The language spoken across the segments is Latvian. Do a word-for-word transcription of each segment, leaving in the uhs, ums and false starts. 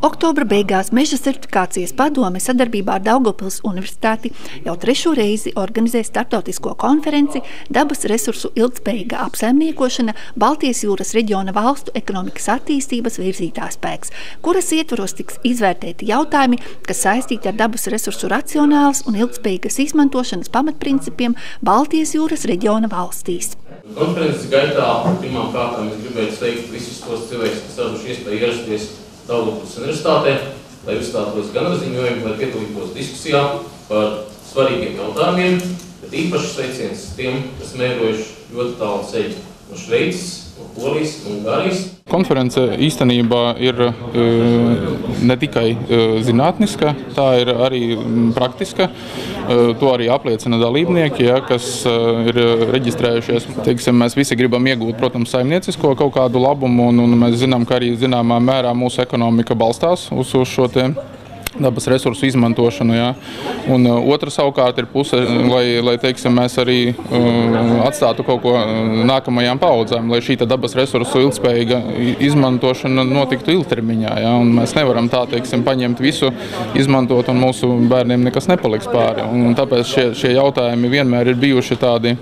Oktobra beigās Meža certifikācijas padome sadarbībā ar Daugavpils Universitāti jau trešo reizi organizē starptautisko konferenci Dabas resursu ilgtspējīga apsaimniekošana Baltijas jūras reģiona valstu ekonomikas attīstības virzītājspēks, kuras ietvaros tiks izvērtēti jautājumi, kas saistīti ar dabas resursu racionālas un ilgtspējīgas izmantošanas pamatprincipiem Baltijas jūras reģiona valstīs. Konferences gaitā pirmām kārtām es gribētu sveikt visus tos cilvēkus, kas raduši iespēju ierasties Daugavpils Universitātē, lai uzstātos gan ar ziņojumu, lai piedalītos diskusijā par svarīgiem jautājumiem, bet īpaši sveiciens tiem, kas mērojuši ļoti tālu ceļu no Šveices, no Polijas, no Ungārijas. Konference īstenībā ir ne tikai zinātniska, tā ir arī praktiska. To arī apliecina dalībnieki, ja, kas ir reģistrējušies. Teiksim, mēs visi gribam iegūt, protams, saimniecisko kaut kādu labumu, un, un mēs zinām, ka arī zināmā mērā mūsu ekonomika balstās uz, uz šo te dabas resursu izmantošanu. Ja. Un uh, otra savukārt ir puse, lai, lai teiksim, mēs arī uh, atstātu kaut ko nākamajām paudzēm, lai šī dabas resursu ilgspējīga izmantošana notiktu ilgtermiņā. Ja. Un mēs nevaram tā, teiksim, paņemt visu, izmantot, un mūsu bērniem nekas nepaliks pāri. Un, un tāpēc šie, šie jautājumi vienmēr ir bijuši tādi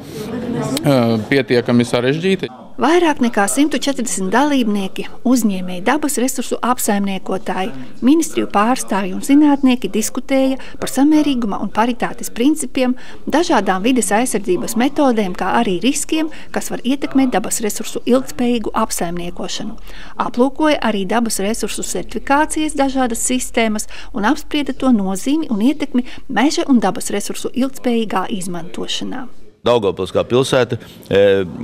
uh, pietiekami sarežģīti. Vairāk nekā simt četrdesmit dalībnieki, uzņēmēji, dabas resursu apsaimniekotāji, ministriju pārstāvji un zinātnieki diskutēja par samērīguma un paritātes principiem, dažādām vides aizsardzības metodēm, kā arī riskiem, kas var ietekmēt dabas resursu ilgtspējīgu apsaimniekošanu. Aplūkoja arī dabas resursu certifikācijas dažādas sistēmas un apsprieda to nozīmi un ietekmi meža un dabas resursu ilgtspējīgā izmantošanā. Daugavpils kā pilsēta e,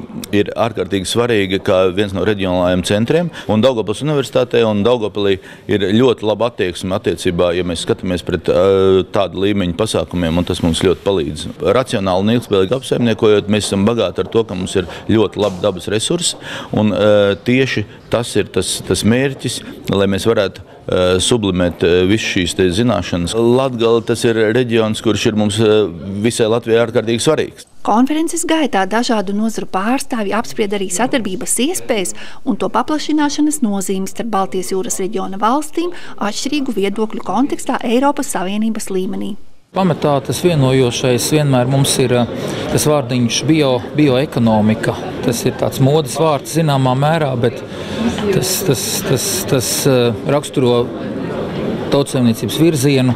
ir ārkārtīgi svarīga kā viens no reģionālajiem centriem, un Daugavpils Universitātē un Daugavpilī ir ļoti laba attieksme attiecībā, ja mēs skatāmies pret uh, tādu līmeņu pasākumiem, un tas mums ļoti palīdz. Racionāli un ilgspējīgi apsaimniekojot, mēs esam bagāti ar to, ka mums ir ļoti labi dabas resursi, un uh, tieši tas ir tas, tas mērķis, lai mēs varētu uh, sublimēt uh, visu šīs te zināšanas. Latgale tas ir reģions, kurš ir mums uh, visai Latvijai ārkārtīgi svarīgs. Konferences gaitā dažādu nozaru pārstāvji apsprieda arī sadarbības iespējas un to paplašināšanas nozīmes starp Baltijas jūras reģiona valstīm atšķirīgu viedokļu kontekstā Eiropas Savienības līmenī. Pamatā tas vienojošais vienmēr mums ir tas vārdiņš bio, bioekonomika. Tas ir tāds modes vārds zināmā mērā, bet tas, tas, tas, tas raksturo tautsaimniecības virzienu,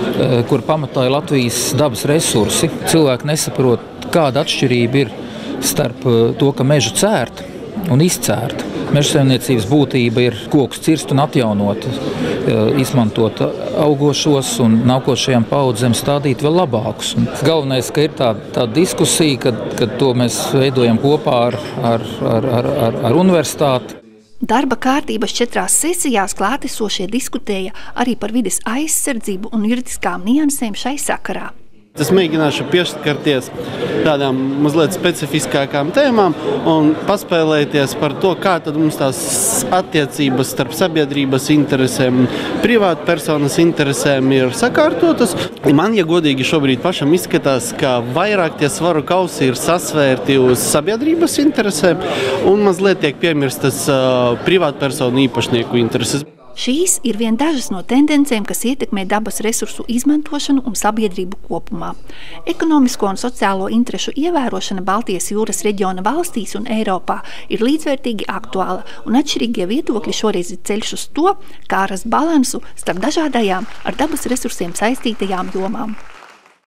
kur pamatā ir Latvijas dabas resursi. Cilvēki nesaprot, kāda atšķirība ir starp to, ka mežu cērt un izcērt. Mežsaimniecības būtība ir kokus cirst un atjaunot, izmantot augošos un nākošajām paudzēm stādīt vēl labākus. Un galvenais, ka ir tāda, tāda diskusija, kad, kad to mēs veidojam kopā ar, ar, ar, ar, ar universitāti. Darba kārtības četrās sesijās klātesošie diskutēja arī par vides aizsardzību un juridiskām niansēm šai sakarā. Es mēģināšu pieskarties tādām mazliet specifiskākām tēmām un paspēlēties par to, kā tad mums tās attiecības starp sabiedrības interesēm un privātpersonas interesēm ir sakārtotas. Man, ja godīgi, šobrīd pašam izskatās, ka vairāk tie svaru kausi ir sasvērti uz sabiedrības interesēm un mazliet tiek piemirstas uh, privātpersonu īpašnieku intereses. Šīs ir vien dažas no tendencēm, kas ietekmē dabas resursu izmantošanu un sabiedrību kopumā. Ekonomisko un sociālo interešu ievērošana Baltijas jūras reģiona valstīs un Eiropā ir līdzvērtīgi aktuāla, un atšķirīgie viedokļi šoreiz ir ceļš uz to, kā rast balansu starp dažādajām ar dabas resursiem saistītajām jomām.